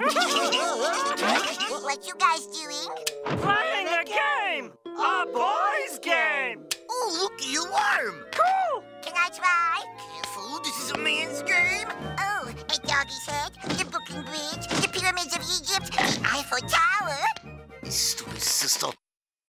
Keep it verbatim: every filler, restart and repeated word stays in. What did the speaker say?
What you guys doing? Playing a game! A boys' game! Oh, looky, alarm! Cool! Can I try? Careful, this is a man's game. Oh, a doggy's head, the book and bridge.